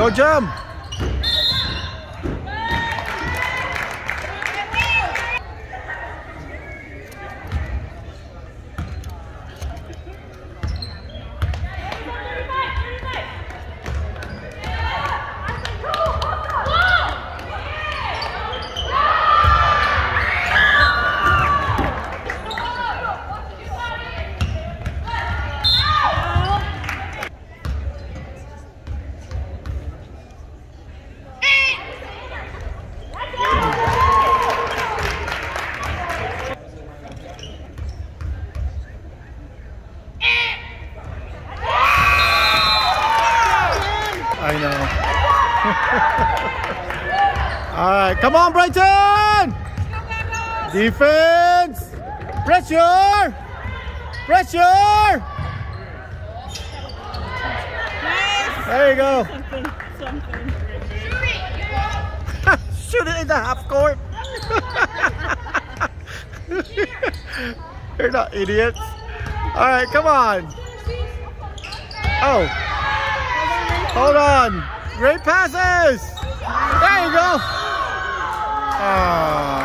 Go jump. I know. All right, come on, Brighton! Defense! Pressure! Pressure! There you go. Something. Shoot it in the half court. You're not idiots. All right, come on. Oh. Hold on. Great passes. There you go. Oh.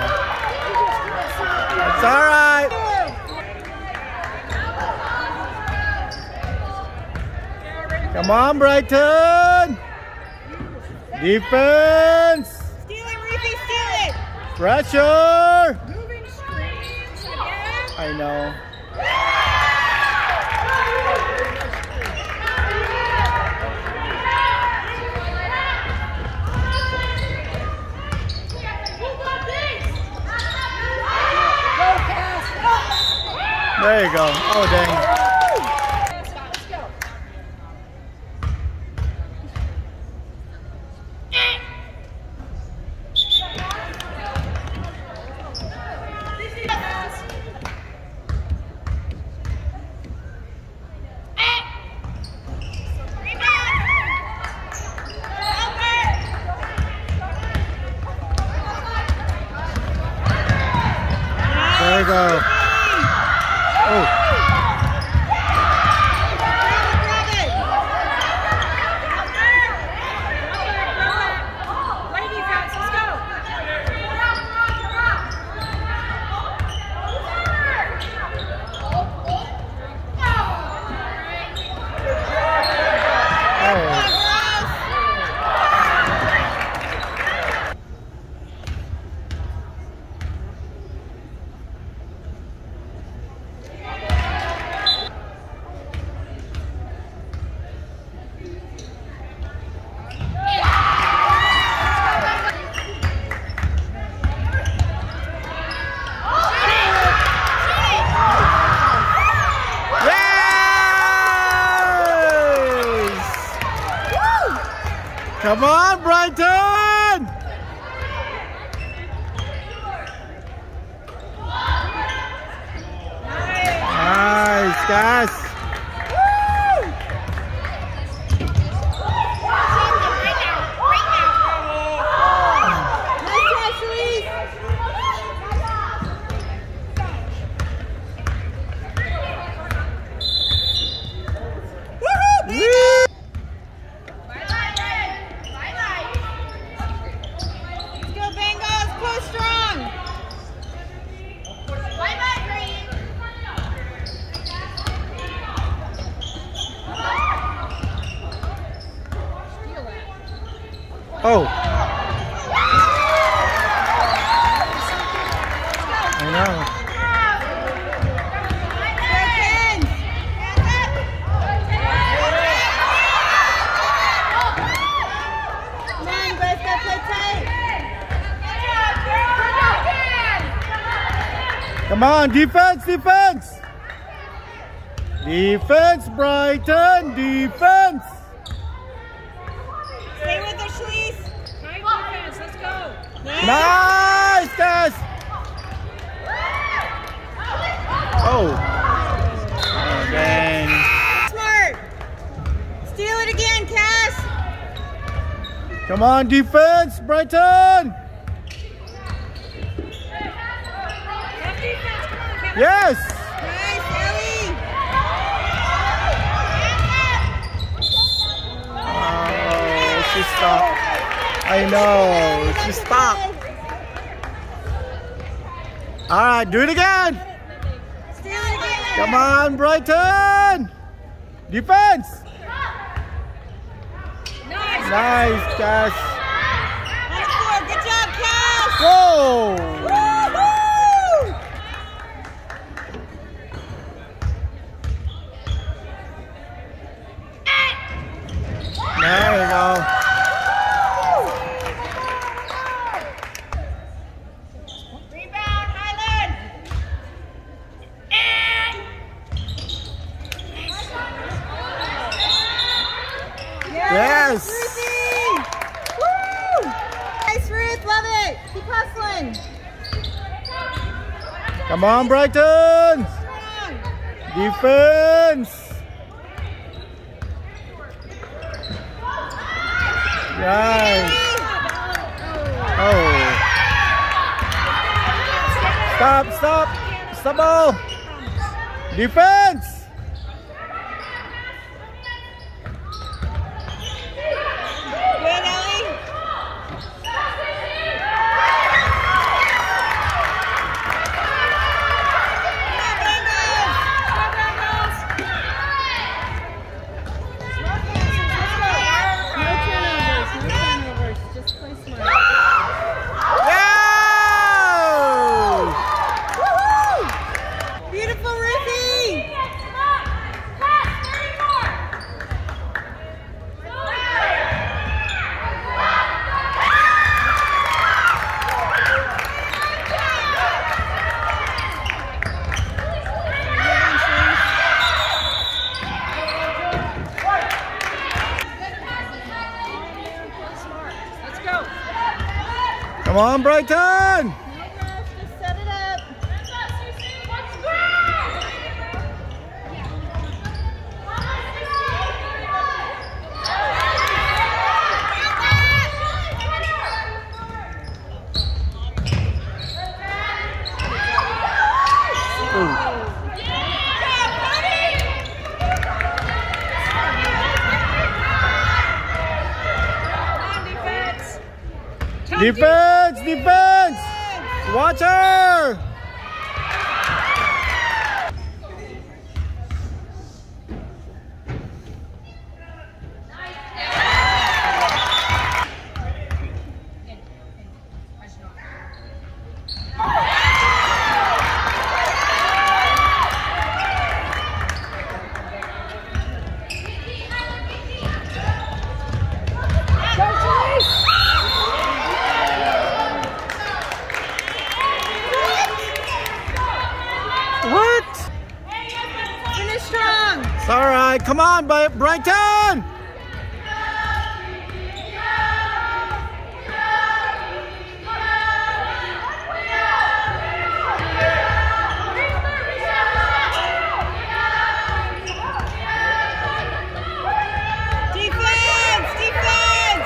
It's all right. Come on, Brighton. Defense. Steal it, Ruthie, steal it. Pressure. Moving screens again. I know. There you go. Oh, dang. There you go. Oh. Come on, Brighton! Nice, guys. Oh. I know. Come on, defense, defense! Defense, Brighton, defense! Stay with the Schließ. Nice defense, let's go. Nice, guys! Oh. Oh, dang. Smart. Steal it again, Cass. Come on, defense, Brighton! Yes! Nice, Ellie. She stopped. I know. She stopped. All right, do it again. Come on, Brighton. Defense. Nice, Cass. Good job, Cass. Whoa. There we go. Rebound, Highland. Yes. Woo! Nice, Ruth. Love it. Keep hustling. Come on, Brighton. Strong. Defense. Nice. Oh. Stop, stop. Stop ball. Defense. Good, Ellie. Beautiful, Ruthie! Let's go. Come on, Brighton. Just set it up. Defense, defense. Watch her. What? Finish strong. It's all right. Come on, Brighton. Defense! Defense!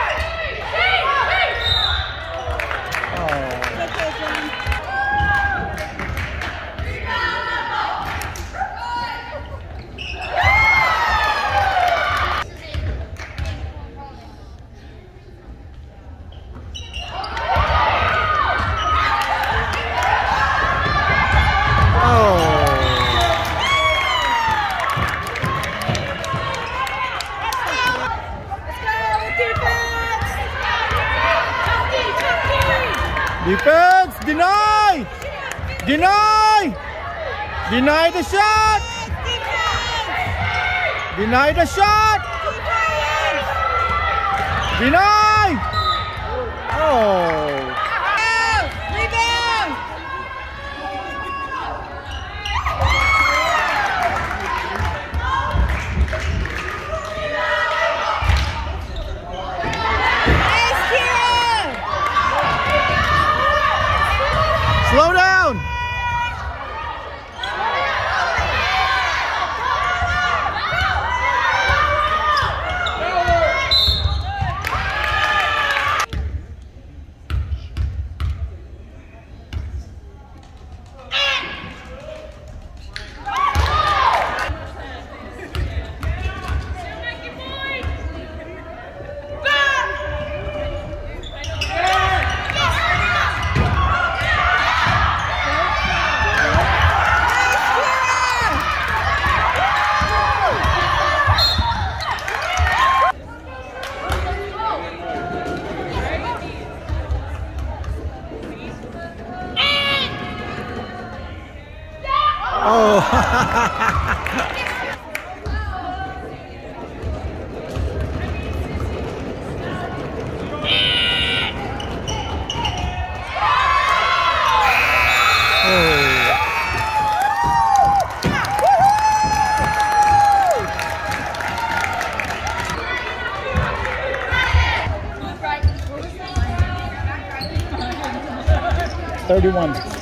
Defense, deny! Deny! Deny the shot! Deny the shot! Deny! Oh! Rebound! Nice, Kira! Slow down! Oh. Move right. 31.